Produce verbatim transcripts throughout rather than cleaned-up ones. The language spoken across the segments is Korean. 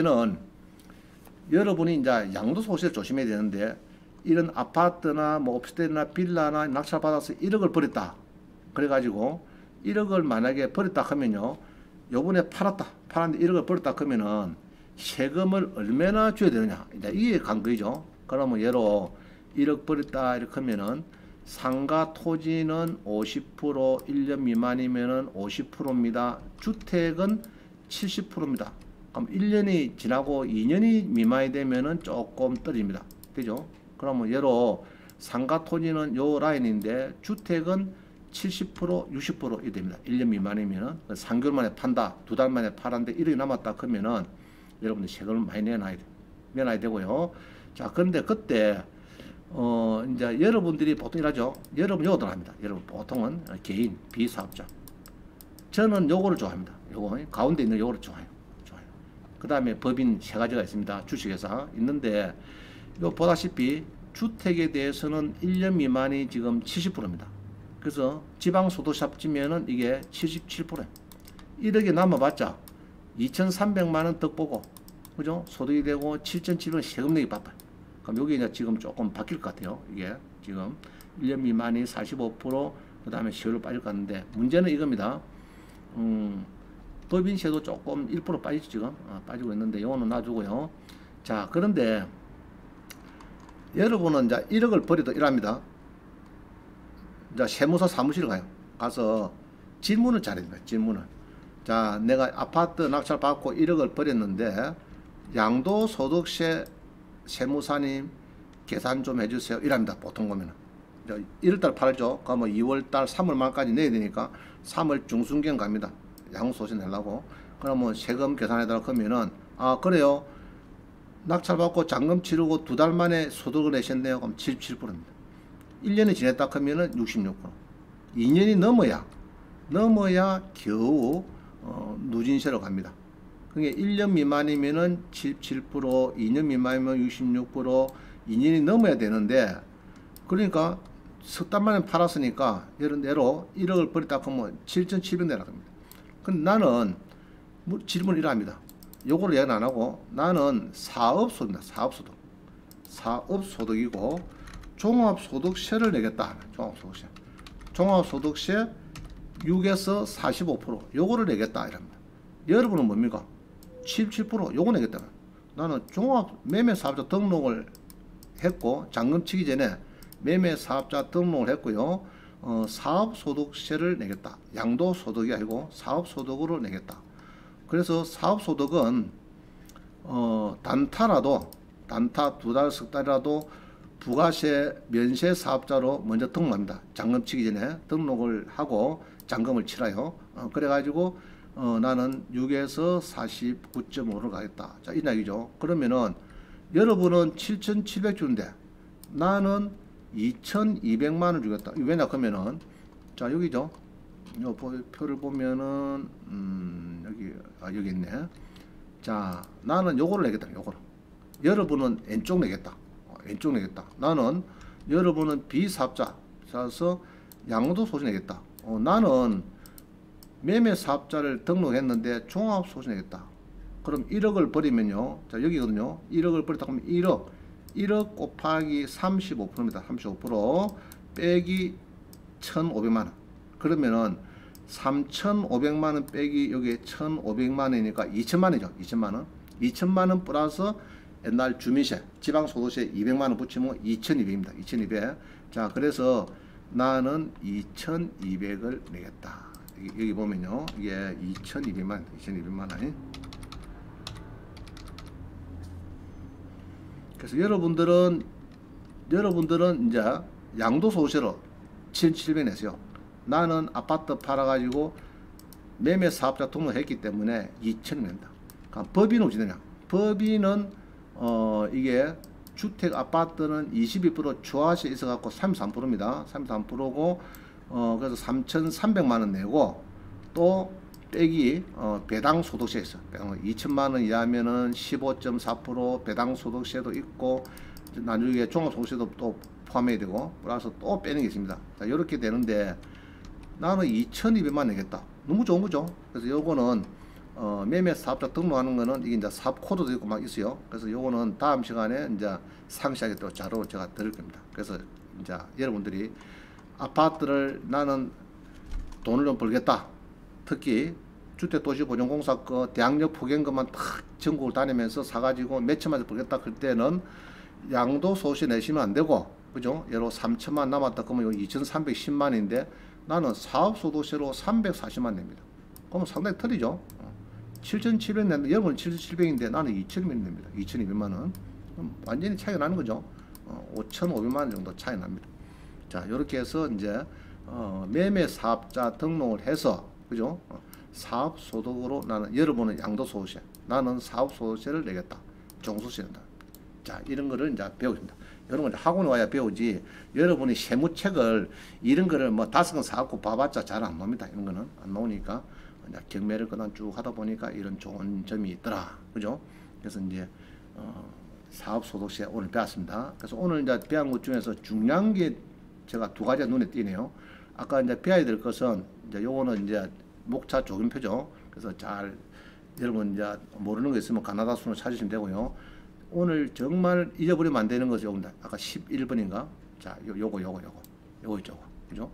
문제는 여러분이 이제 양도소득세를 조심해야 되는데 이런 아파트나 뭐 오피스텔이나 빌라나 낙찰 받아서 일억을 버렸다. 그래가지고 일억을 만약에 버렸다 하면요. 요번에 팔았다. 팔았는데 일억을 버렸다 하면은 세금을 얼마나 줘야 되느냐. 이제 이게 관건이죠. 그러면 예로 일억 버렸다 이렇게 하면은 상가 토지는 오십 퍼센트, 일 년 미만이면은 오십 퍼센트입니다. 주택은 칠십 퍼센트입니다. 그럼 일 년이 지나고 이 년이 미만이 되면은 조금 떨어집니다. 그죠? 그러면 예로 상가 토지는 요 라인인데 주택은 칠십 퍼센트, 육십 퍼센트 이 됩니다. 일 년 미만이면은 삼 개월 만에 판다, 두 달 만에 팔았는데 일억이 남았다 그러면은 여러분들 세금을 많이 내놔야 돼. 내놔야 되고요. 자, 그런데 그때 어 이제 여러분들이 보통 이러죠. 여러분 요거들 합니다. 여러분 보통은 개인 비사업자. 저는 요거를 좋아합니다. 요거 가운데 있는 요거를 좋아해요. 좋아요. 그 다음에 법인 세 가지가 있습니다. 주식회사 있는데 요 보다시피 주택에 대해서는 일 년 미만이 지금 칠십 퍼센트입니다. 그래서 지방소득세 합치면은 이게 칠십칠 퍼센트. 일억이 남아봤자 이천삼백만 원 더 보고, 그죠? 소득이 되고 칠천칠백 원 세금 내기 바빠요. 그럼 여기 이제 지금 조금 바뀔 것 같아요. 이게 지금 일 년 미만이 사십오 퍼센트, 그 다음에 세율로 빠질 것 같은데, 문제는 이겁니다. 음, 법인세도 조금 일 퍼센트 빠지죠, 지금. 어, 빠지고 있는데, 이거는 놔두고요. 자, 그런데 여러분은 이제 일억을 버려도 이랍니다. 이제 세무서 사무실에 가요. 가서 질문을 잘해야 됩니다. 질문을. 자, 내가 아파트 낙찰 받고 일억을 버렸는데 양도소득세 세무사님 계산 좀 해주세요. 이랍니다. 보통 보면은 일월달 팔죠. 그러면 이월달, 삼월 말까지 내야 되니까 삼월 중순경 갑니다. 양도소득세 내려고. 그러면 세금 계산해달라고 하면은 아 그래요. 낙찰 받고 잔금 치르고 두 달 만에 소득을 내셨네요. 그럼 칠십칠 퍼센트입니다. 일 년이 지냈다 하면은 육십육 퍼센트. 이 년이 넘어야 넘어야 겨우 어, 누진세로 갑니다. 그러니까 일 년 미만이면은 칠십칠 퍼센트, 이 년 미만이면 육십육 퍼센트, 이 년이 넘어야 되는데, 그러니까 석 달 만에 팔았으니까 예를 대로 일억을 버렸다 하면 칠천칠백 내라 합니다. 근데 나는 뭐 질문을 이랍니다. 요거를 얘기는 안 하고 나는 사업소득입니다. 사업소득. 사업소득이고 종합소득세를 내겠다. 종합소득세. 종합소득세 육에서 사십오 퍼센트 요거를 내겠다 이랍니다. 여러분은 뭡니까? 칠십칠 퍼센트 요거 내겠다. 나는 종합 매매사업자 등록을 했고 잔금 치기 전에 매매사업자 등록을 했고요. 어, 사업소득세를 내겠다. 양도소득이 아니고 사업소득으로 내겠다. 그래서 사업소득은 어, 단타라도 단타 두 달 석 달이라도 부가세 면세 사업자로 먼저 등록합니다. 잔금 치기 전에 등록을 하고 잔금을 치라요. 어, 그래가지고 어, 나는 육에서 사십구 점 오를 가겠다. 자, 이 이야기죠. 그러면은 여러분은 칠천칠백 주는데 나는 이천이백만 원 주겠다. 왜냐 그러면은 자 여기죠. 요 표를 보면은 음, 여기 아 여기 있네. 자 나는 요거를 내겠다. 요거를. 여러분은 왼쪽 내겠다. 어, 왼쪽 내겠다. 나는 여러분은 비사업자라서 양도소득 내겠다. 어, 나는 매매사업자를 등록했는데 종합소득 내겠다. 그럼 일억을 버리면요. 자 여기거든요. 일억을 버렸다 하면 일억. 일억 곱하기 삼십오 퍼센트입니다. 삼십오 퍼센트 빼기 천오백만 원. 그러면은 삼천오백만 원 빼기 여기 천오백만 원이니까 이천만 원이죠. 이천만 원. 이천만 원 플러스 옛날 주민세, 지방소득세 이백만 원 붙이면 이천이백입니다. 이천이백. 자, 그래서 나는 이천이백을 내겠다. 여기, 여기 보면요. 이게 이천이백만, 이천이백만 원이. 그래서 여러분들은, 여러분들은 이제 양도소득세로 칠천칠백 내세요. 나는 아파트 팔아가지고 매매사업자 등록했기 때문에 이천 낸다. 그러니까 법인은 어찌 되냐? 법인은 어 이게 주택 아파트는 이십이 퍼센트 초과세 있어갖고 삼십삼 퍼센트입니다. 삼십삼 퍼센트고 어 그래서 삼천삼백만 원 내고 또 빼기 어 배당 소득세 있어. 이천만 원 이하면은 십오 점 사 퍼센트 배당 소득세도 있고 나중에 종합소득세도 또 포함해야 되고 플러스 또 빼는 게 있습니다. 자 이렇게 되는데 나는 이천이백만 내겠다. 너무 좋은 거죠. 그래서 요거는 어, 매매 사업자 등록하는 거는 이게 이제 사업 코드도 있고 막 있어요. 그래서 요거는 다음 시간에 이제 상세하게 또 자료 제가 드릴 겁니다. 그래서 이제 여러분들이 아파트를 나는 돈을 좀 벌겠다. 특히 주택도시보전공사 거 대학력 포경금만 탁 전국을 다니면서 사가지고 몇 천만 원 벌겠다 할 때는 양도소득세 내시면 안 되고, 그죠? 예로 삼천만 남았다 그러면 이천삼백십만 원인데 나는 사업소득세로 삼백사십만 원 냅니다. 그러면 상당히 틀리죠. 칠천칠백 낸다. 여러분은 칠천칠백인데 나는 이천이백 냅니다. 이천이백만 원. 그럼 완전히 차이가 나는 거죠. 어, 오천오백만 원 정도 차이 납니다. 자, 이렇게 해서 이제 어, 매매 사업자 등록을 해서, 그죠? 어, 사업 소득으로 나는, 여러분은 양도소득세, 나는 사업소득세를 내겠다. 종소득세 낸다. 자, 이런 거를 이제 배우십니다. 여러분 학원에 와야 배우지, 여러분이 세무책을 이런 거를 뭐 다섯 권 사갖고 봐봤자 잘 안 나옵니다. 이런 거는 안 나오니까 이제 경매를 그냥 쭉 하다 보니까 이런 좋은 점이 있더라. 그죠? 그래서 이제 어, 사업소득세 오늘 배웠습니다. 그래서 오늘 이제 배운 것 중에서 중요한 게 제가 두 가지가 눈에 띄네요. 아까 이제 배워야 될 것은 이제 요거는 이제 목차 조균표죠. 그래서 잘 여러분 이제 모르는 거 있으면 가나다 순을 찾으시면 되고요. 오늘 정말 잊어버리면 안 되는 것이 요겁니다. 아까 십일 번인가? 자, 요, 요거, 요거, 요거. 요거 있죠. 그죠?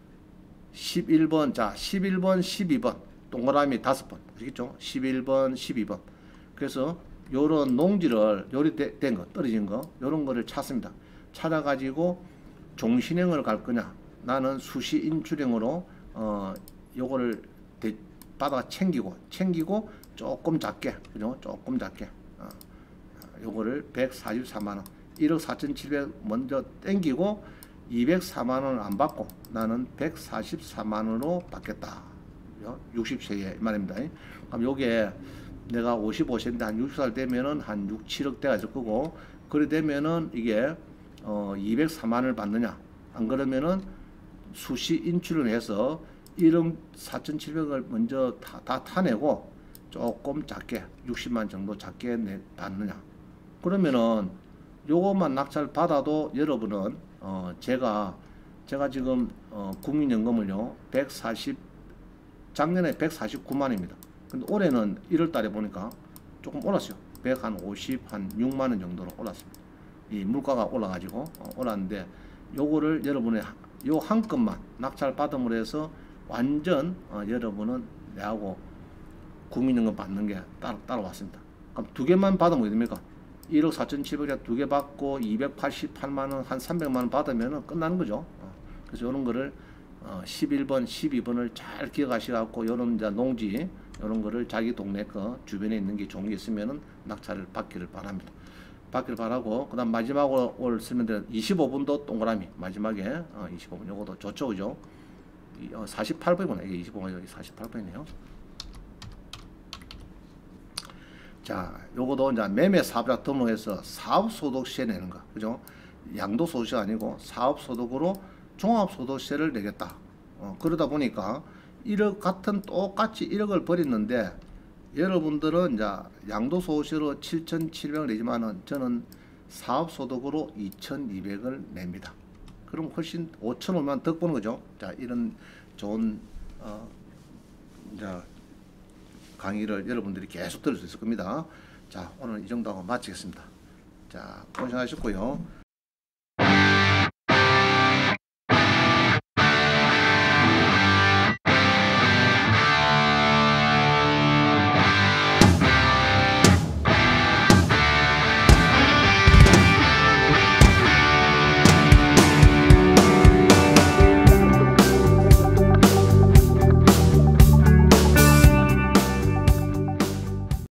십일 번, 자, 십일 번, 십이 번. 동그라미 다섯 번. 아시겠죠? 십일 번, 십이 번. 그래서 요런 농지를, 요리 된 거, 떨어진 거, 요런 거를 찾습니다. 찾아가지고 종신행을 갈 거냐? 나는 수시 인출행으로, 어, 요거를 대, 받아 챙기고, 챙기고 조금 작게, 그죠? 조금 작게. 어. 요거를 백사십사만 원, 일억 사천칠백 먼저 땡기고 이백사만 원을 안 받고 나는 백사십사만 원으로 받겠다. 육십 세에 말입니다. 그럼 요게 내가 오십오 세인데 한 육십 살 되면은 한 육, 칠억 대가 있을 거고, 그래 되면은 이게 어 이백사만 원을 받느냐, 안 그러면은 수시 인출을 해서 일억 사천칠백을 먼저 다, 다 타내고 조금 작게 육십만 정도 작게 내, 받느냐. 그러면은 요것만 낙찰 받아도 여러분은 어 제가 제가 지금 어 국민연금을요 백사십, 작년에 백사십구만 원입니다. 근데 올해는 일월 달에 보니까 조금 올랐어요. 백오십, 한 육만 원 정도로 올랐습니다. 이 물가가 올라가지고 어, 올랐는데 요거를 여러분의 요 한 건만 낙찰 받음으로 해서 완전 어, 여러분은 내하고 국민연금 받는 게 따라, 따라왔습니다. 그럼 두 개만 받으면 어떻게 됩니까? 일억 사천칠백에 두 개 받고 이백팔십팔만 원, 한 삼백만 원 받으면 끝나는 거죠. 어, 그래서 이런 거를 어, 십일 번, 십이 번을 잘 기억하셔갖고 이런 이제 농지 이런 거를 자기 동네 거 주변에 있는 게 좋은 게 있으면은 낙찰을 받기를 바랍니다. 받기를 바라고, 그 다음 마지막으로 올 쓰면 되는 이십오 번도 동그라미 마지막에 어, 이십오 번 요것도 좋죠, 그죠? 이, 어, 사십팔 번이구나. 이게 이십오 번, 여기 사십팔 번이네요. 자, 요거도 이제 매매 사업자 등록해서 사업소득세 내는 거, 그죠? 양도소득세가 아니고 사업소득으로 종합소득세를 내겠다. 어, 그러다 보니까 일억 같은 똑같이 일억을 벌였는데 여러분들은 이제 양도소득세로 칠천칠백을 내지만은 저는 사업소득으로 이천이백을 냅니다. 그럼 훨씬 오천오백만 더 버는 거죠. 자, 이런 좋은 어, 이제 강의를 여러분들이 계속 들을 수 있을 겁니다. 자, 오늘 이 정도 하고 마치겠습니다. 자, 고생하셨고요.